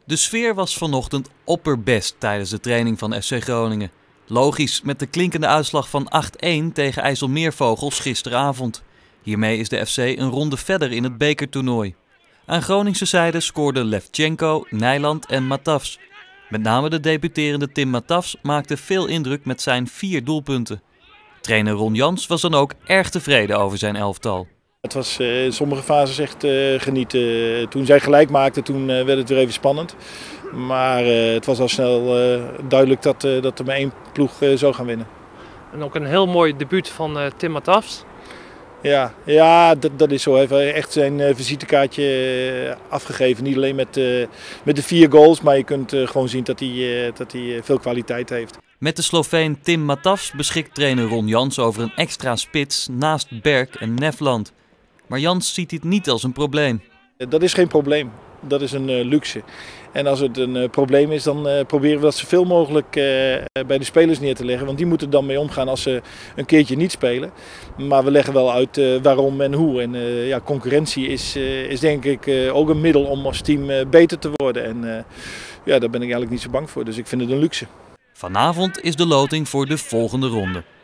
De sfeer was vanochtend opperbest tijdens de training van FC Groningen. Logisch met de klinkende uitslag van 8-1 tegen IJsselmeervogels gisteravond. Hiermee is de FC een ronde verder in het bekertoernooi. Aan Groningse zijde scoorden Levchenko, Nijland en Matafs. Met name de debuterende Tim Matafs maakte veel indruk met zijn 4 doelpunten. Trainer Ron Jans was dan ook erg tevreden over zijn elftal. Het was in sommige fases echt genieten. Toen zij gelijk maakten, toen werd het weer even spannend. Maar het was al snel duidelijk dat er maar één ploeg zou gaan winnen. En ook een heel mooi debuut van Tim Matafs. Ja, dat is zo. Hij heeft echt zijn visitekaartje afgegeven. Niet alleen met de 4 goals, maar je kunt gewoon zien dat hij veel kwaliteit heeft. Met de Sloveen Tim Matafs beschikt trainer Ron Jans over een extra spits naast Berk en Nefland. Maar Jans ziet dit niet als een probleem. Dat is geen probleem. Dat is een luxe. En als het een probleem is, dan proberen we dat zoveel mogelijk bij de spelers neer te leggen. Want die moeten er dan mee omgaan als ze een keertje niet spelen. Maar we leggen wel uit waarom en hoe. En concurrentie is denk ik ook een middel om als team beter te worden. En daar ben ik eigenlijk niet zo bang voor. Dus ik vind het een luxe. Vanavond is de loting voor de volgende ronde.